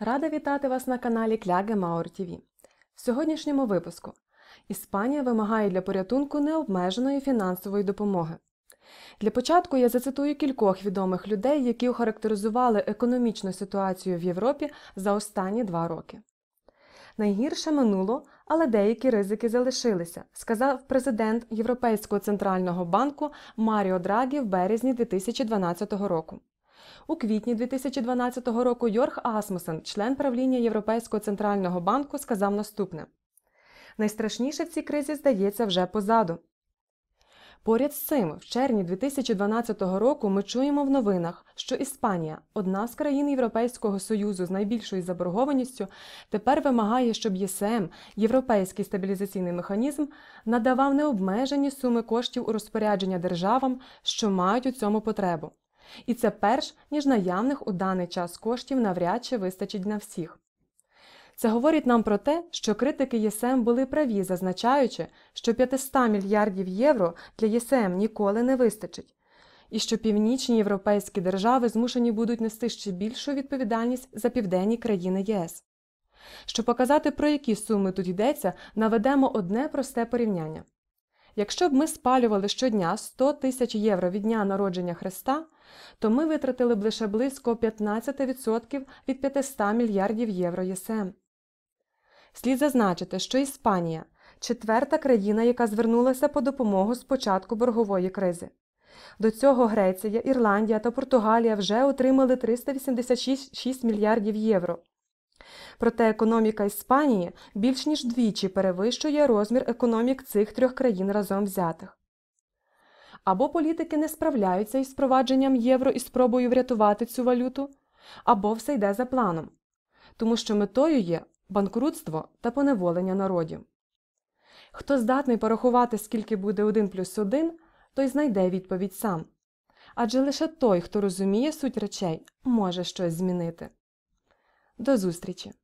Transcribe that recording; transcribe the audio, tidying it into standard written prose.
Рада вітати вас на каналі Кляге Маур ТВ. В сьогоднішньому випуску Іспанія вимагає для порятунку необмеженої фінансової допомоги. Для початку я зацитую кількох відомих людей, які охарактеризували економічну ситуацію в Європі за останні 2 роки. Найгірше минуло, але деякі ризики залишилися, сказав президент Європейського центрального банку Маріо Драгі в березні 2012 року. У квітні 2012 року Йорг Асмусен, член правління Європейського центрального банку, сказав наступне. Найстрашніше в цій кризі, здається, вже позаду. Поряд з цим, в червні 2012 року ми чуємо в новинах, що Іспанія, одна з країн Європейського Союзу з найбільшою заборгованістю, тепер вимагає, щоб ЄСМ, Європейський стабілізаційний механізм, надавав необмежені суми коштів у розпорядження державам, що мають у цьому потребу. І це перш, ніж наявних у даний час коштів навряд чи вистачить на всіх. Це говорить нам про те, що критики ЄСМ були праві, зазначаючи, що 500 мільярдів євро для ЄСМ ніколи не вистачить, і що північні європейські держави змушені будуть нести ще більшу відповідальність за південні країни ЄС. Щоб показати, про які суми тут йдеться, наведемо одне просте порівняння. Якщо б ми спалювали щодня 100 тисяч євро від дня народження Христа, то ми витратили б лише близько 15% від 500 мільярдів євро ЄСМ. Слід зазначити, що Іспанія – 4-та країна, яка звернулася по допомогу з початку боргової кризи. До цього Греція, Ірландія та Португалія вже отримали 386 мільярдів євро. Проте економіка Іспанії більш ніж вдвічі перевищує розмір економік цих 3 країн разом взятих. Або політики не справляються із впровадженням євро і спробою врятувати цю валюту, або все йде за планом, тому що метою є банкрутство та поневолення народів. Хто здатний порахувати, скільки буде 1+1, той знайде відповідь сам. Адже лише той, хто розуміє суть речей, може щось змінити. До зустрічі!